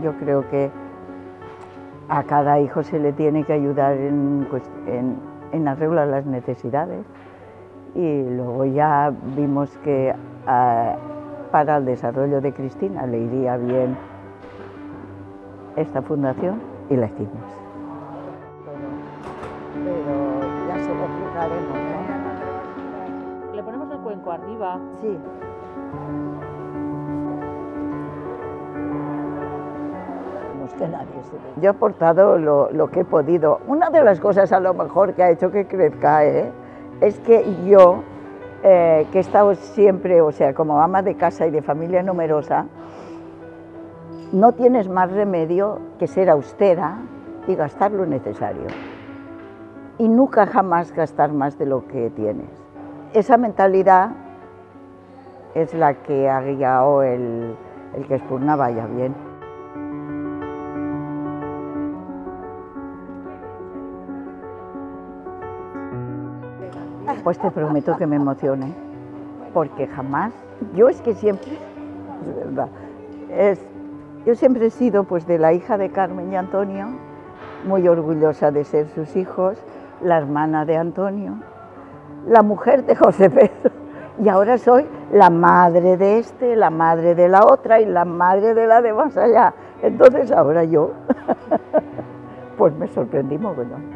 Yo creo que a cada hijo se le tiene que ayudar en arreglar las necesidades, y luego ya vimos que para el desarrollo de Cristina le iría bien esta fundación y la hicimos. Pero ya se lo explicaremos, ¿no? Le ponemos el cuenco arriba. Sí. Que nadie se ve. Yo he aportado lo que he podido. Una de las cosas a lo mejor que ha hecho que crezca es que yo, que he estado siempre, o sea, como ama de casa y de familia numerosa, no tienes más remedio que ser austera y gastar lo necesario. Y nunca jamás gastar más de lo que tienes. Esa mentalidad es la que ha guiado el que Espurna vaya bien. Pues te prometo que me emocione, porque jamás, yo es que siempre, es verdad, yo siempre he sido pues de la hija de Carmen y Antonio, muy orgullosa de ser sus hijos, la hermana de Antonio, la mujer de José Pedro, y ahora soy la madre de este, la madre de la otra y la madre de la de más allá. Entonces ahora yo, pues me sorprendí mogollón.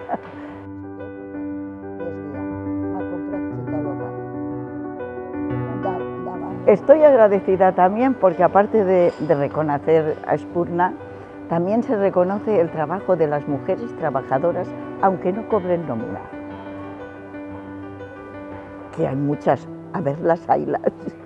Estoy agradecida también porque aparte de reconocer a Espurna, también se reconoce el trabajo de las mujeres trabajadoras, aunque no cobren nómina. Que hay muchas, a verlas, haylas.